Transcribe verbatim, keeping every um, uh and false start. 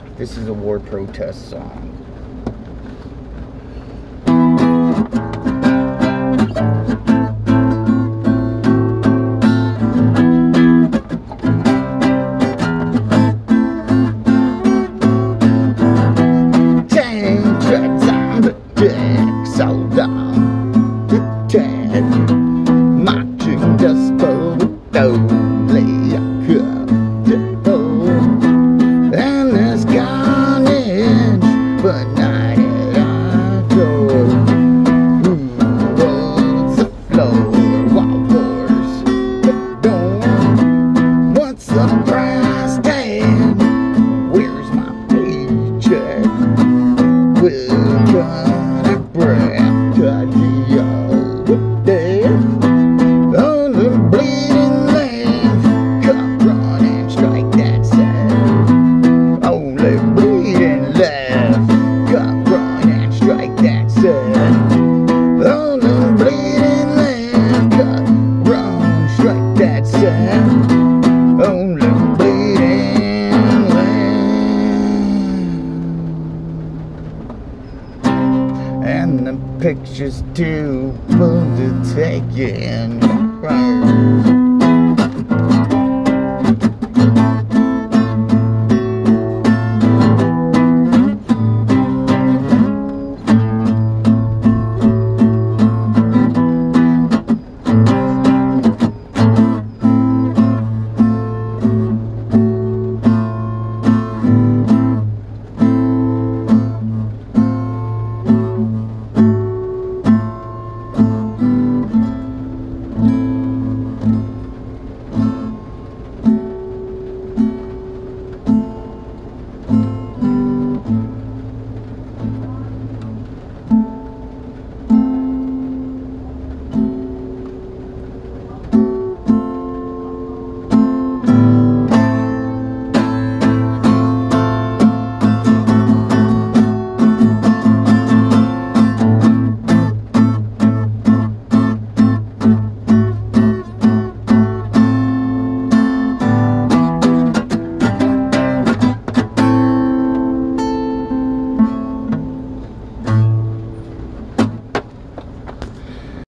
This is a war protest song. Tank treads on the deck, so down the dead, marching desperate, only a couple, and there's carnage, but not at our door. Who holds the floor while wars adorn? What's the price tag? Where's my paycheck? We're gonna break the old death. On the bleeding left, come run and strike that sad. Only bleeding left, come run and strike that sad. On the bleeding left, come run, strike that sad. Only bleeding left. And the picture's too full to take in.